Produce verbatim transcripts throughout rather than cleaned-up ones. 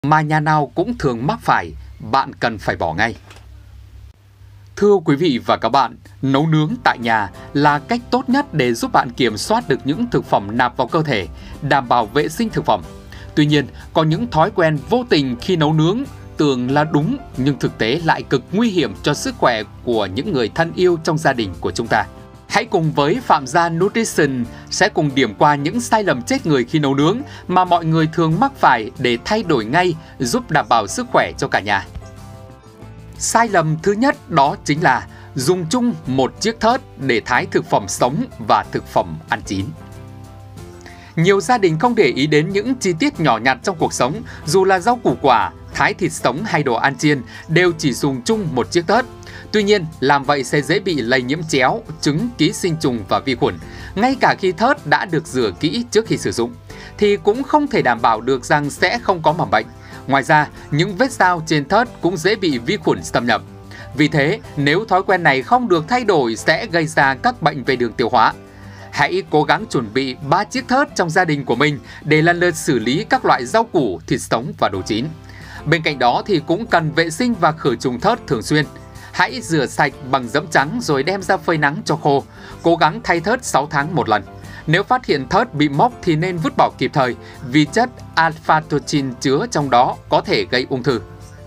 mà nhà nào cũng thường mắc phải, bạn cần phải bỏ ngay. Thưa quý vị và các bạn, nấu nướng tại nhà là cách tốt nhất để giúp bạn kiểm soát được những thực phẩm nạp vào cơ thể, đảm bảo vệ sinh thực phẩm. Tuy nhiên, có những thói quen vô tình khi nấu nướng tưởng là đúng nhưng thực tế lại cực nguy hiểm cho sức khỏe của những người thân yêu trong gia đình của chúng ta. Hãy cùng với Phạm Gia Nutrition sẽ cùng điểm qua những sai lầm chết người khi nấu nướng mà mọi người thường mắc phải để thay đổi ngay, giúp đảm bảo sức khỏe cho cả nhà. Sai lầm thứ nhất đó chính là dùng chung một chiếc thớt để thái thực phẩm sống và thực phẩm ăn chín. Nhiều gia đình không để ý đến những chi tiết nhỏ nhặt trong cuộc sống, dù là rau củ quả, thái thịt sống hay đồ ăn chiên đều chỉ dùng chung một chiếc thớt. Tuy nhiên, làm vậy sẽ dễ bị lây nhiễm chéo, trứng, ký sinh trùng và vi khuẩn. Ngay cả khi thớt đã được rửa kỹ trước khi sử dụng, thì cũng không thể đảm bảo được rằng sẽ không có mầm bệnh. Ngoài ra, những vết dao trên thớt cũng dễ bị vi khuẩn xâm nhập. Vì thế, nếu thói quen này không được thay đổi sẽ gây ra các bệnh về đường tiêu hóa. Hãy cố gắng chuẩn bị ba chiếc thớt trong gia đình của mình để lần lượt xử lý các loại rau củ, thịt sống và đồ chín. Bên cạnh đó thì cũng cần vệ sinh và khử trùng thớt thường xuyên. Hãy rửa sạch bằng giẫm trắng rồi đem ra phơi nắng cho khô. Cố gắng thay thớt sáu tháng một lần. Nếu phát hiện thớt bị mốc thì nên vứt bỏ kịp thời vì chất alpha-tocin chứa trong đó có thể gây ung thư.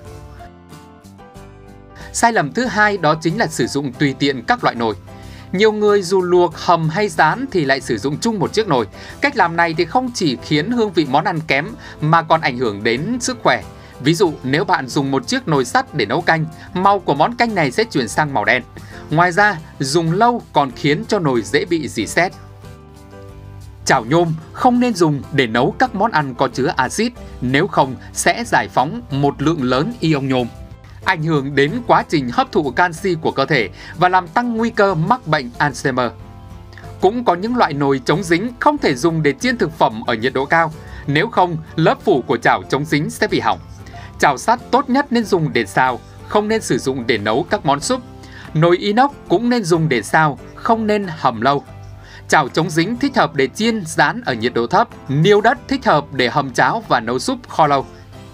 Sai lầm thứ hai đó chính là sử dụng tùy tiện các loại nồi. Nhiều người dù luộc, hầm hay rán thì lại sử dụng chung một chiếc nồi. Cách làm này thì không chỉ khiến hương vị món ăn kém mà còn ảnh hưởng đến sức khỏe. Ví dụ, nếu bạn dùng một chiếc nồi sắt để nấu canh, màu của món canh này sẽ chuyển sang màu đen. Ngoài ra, dùng lâu còn khiến cho nồi dễ bị rỉ sét. Chảo nhôm không nên dùng để nấu các món ăn có chứa axit, nếu không sẽ giải phóng một lượng lớn ion nhôm, ảnh hưởng đến quá trình hấp thụ canxi của cơ thể và làm tăng nguy cơ mắc bệnh Alzheimer. Cũng có những loại nồi chống dính không thể dùng để chiên thực phẩm ở nhiệt độ cao, nếu không lớp phủ của chảo chống dính sẽ bị hỏng. Chảo sắt tốt nhất nên dùng để xào, không nên sử dụng để nấu các món súp. Nồi inox cũng nên dùng để xào, không nên hầm lâu. Chảo chống dính thích hợp để chiên, rán ở nhiệt độ thấp. Niêu đất thích hợp để hầm cháo và nấu súp kho lâu.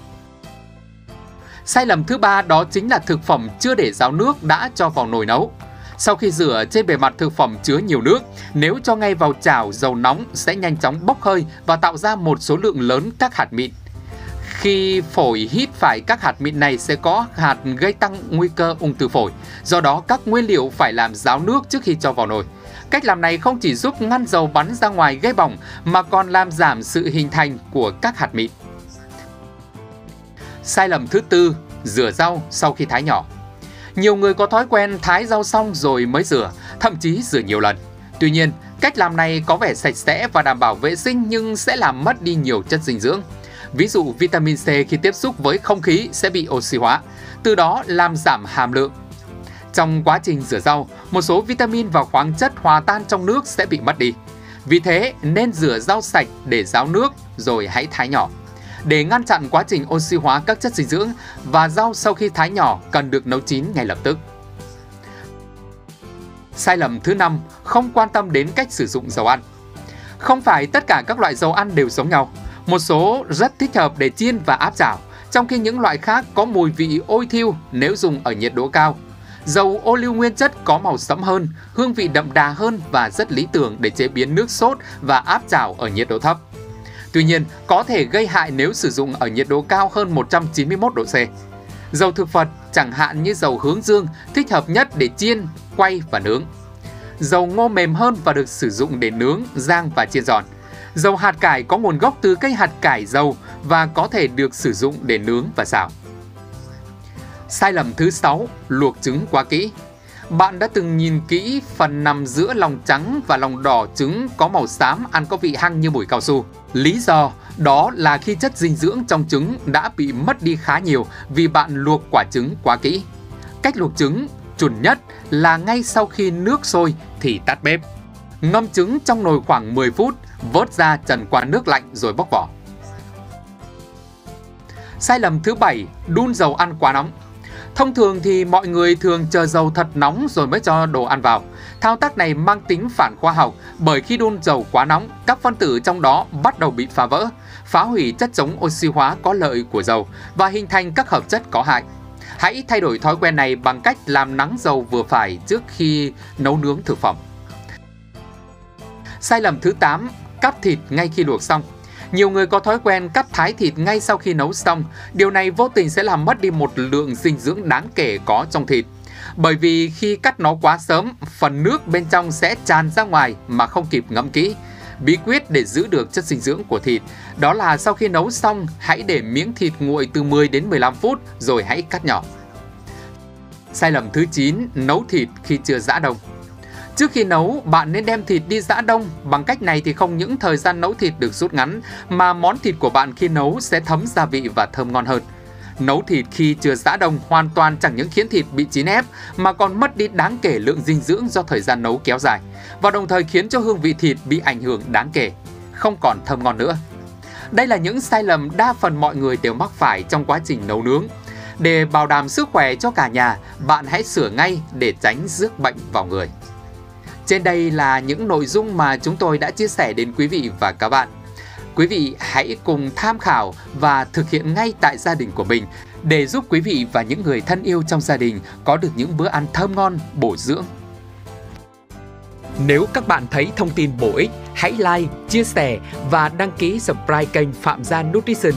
Sai lầm thứ ba đó chính là thực phẩm chưa để ráo nước đã cho vào nồi nấu. Sau khi rửa, trên bề mặt thực phẩm chứa nhiều nước, nếu cho ngay vào chảo dầu nóng sẽ nhanh chóng bốc hơi và tạo ra một số lượng lớn các hạt mịn. Khi phổi hít phải các hạt mịn này sẽ có hạt gây tăng nguy cơ ung thư phổi. Do đó, các nguyên liệu phải làm ráo nước trước khi cho vào nồi. Cách làm này không chỉ giúp ngăn dầu bắn ra ngoài gây bỏng mà còn làm giảm sự hình thành của các hạt mịn. Sai lầm thứ tư, rửa rau sau khi thái nhỏ. Nhiều người có thói quen thái rau xong rồi mới rửa, thậm chí rửa nhiều lần. Tuy nhiên, cách làm này có vẻ sạch sẽ và đảm bảo vệ sinh nhưng sẽ làm mất đi nhiều chất dinh dưỡng. Ví dụ, vitamin C khi tiếp xúc với không khí sẽ bị oxy hóa, từ đó làm giảm hàm lượng. Trong quá trình rửa rau, một số vitamin và khoáng chất hòa tan trong nước sẽ bị mất đi. Vì thế, nên rửa rau sạch để ráo nước rồi hãy thái nhỏ. Để ngăn chặn quá trình oxy hóa các chất dinh dưỡng, và rau sau khi thái nhỏ cần được nấu chín ngay lập tức. Sai lầm thứ năm, không quan tâm đến cách sử dụng dầu ăn. Không phải tất cả các loại dầu ăn đều giống nhau. Một số rất thích hợp để chiên và áp chảo, trong khi những loại khác có mùi vị ôi thiêu nếu dùng ở nhiệt độ cao. Dầu ô liu nguyên chất có màu sẫm hơn, hương vị đậm đà hơn và rất lý tưởng để chế biến nước sốt và áp chảo ở nhiệt độ thấp. Tuy nhiên, có thể gây hại nếu sử dụng ở nhiệt độ cao hơn một trăm chín mươi mốt độ C. Dầu thực vật, chẳng hạn như dầu hướng dương, thích hợp nhất để chiên, quay và nướng. Dầu ngô mềm hơn và được sử dụng để nướng, rang và chiên giòn. Dầu hạt cải có nguồn gốc từ cây hạt cải dầu và có thể được sử dụng để nướng và xào. Sai lầm thứ sáu, luộc trứng quá kỹ. Bạn đã từng nhìn kỹ phần nằm giữa lòng trắng và lòng đỏ trứng có màu xám, ăn có vị hăng như mùi cao su. Lý do đó là khi chất dinh dưỡng trong trứng đã bị mất đi khá nhiều vì bạn luộc quả trứng quá kỹ. Cách luộc trứng chuẩn nhất là ngay sau khi nước sôi thì tắt bếp. Ngâm trứng trong nồi khoảng mười phút, vớt ra trần qua nước lạnh rồi bóc vỏ. Sai lầm thứ bảy, đun dầu ăn quá nóng. Thông thường thì mọi người thường chờ dầu thật nóng rồi mới cho đồ ăn vào. Thao tác này mang tính phản khoa học bởi khi đun dầu quá nóng, các phân tử trong đó bắt đầu bị phá vỡ, phá hủy chất chống oxy hóa có lợi của dầu và hình thành các hợp chất có hại. Hãy thay đổi thói quen này bằng cách làm nắng dầu vừa phải trước khi nấu nướng thực phẩm. Sai lầm thứ tám, cắt thịt ngay khi luộc xong. Nhiều người có thói quen cắt thái thịt ngay sau khi nấu xong. Điều này vô tình sẽ làm mất đi một lượng dinh dưỡng đáng kể có trong thịt. Bởi vì khi cắt nó quá sớm, phần nước bên trong sẽ tràn ra ngoài mà không kịp ngẫm kỹ. Bí quyết để giữ được chất dinh dưỡng của thịt đó là sau khi nấu xong, hãy để miếng thịt nguội từ mười đến mười lăm phút rồi hãy cắt nhỏ. Sai lầm thứ chín, nấu thịt khi chưa giã đông. Trước khi nấu, bạn nên đem thịt đi giã đông. Bằng cách này thì không những thời gian nấu thịt được rút ngắn, mà món thịt của bạn khi nấu sẽ thấm gia vị và thơm ngon hơn. Nấu thịt khi chưa giã đông hoàn toàn chẳng những khiến thịt bị chín ép, mà còn mất đi đáng kể lượng dinh dưỡng do thời gian nấu kéo dài, và đồng thời khiến cho hương vị thịt bị ảnh hưởng đáng kể, không còn thơm ngon nữa. Đây là những sai lầm đa phần mọi người đều mắc phải trong quá trình nấu nướng. Để bảo đảm sức khỏe cho cả nhà, bạn hãy sửa ngay để tránh rước bệnh vào người. Trên đây là những nội dung mà chúng tôi đã chia sẻ đến quý vị và các bạn. Quý vị hãy cùng tham khảo và thực hiện ngay tại gia đình của mình để giúp quý vị và những người thân yêu trong gia đình có được những bữa ăn thơm ngon, bổ dưỡng. Nếu các bạn thấy thông tin bổ ích, hãy like, chia sẻ và đăng ký subscribe kênh Phạm Gia Nutrition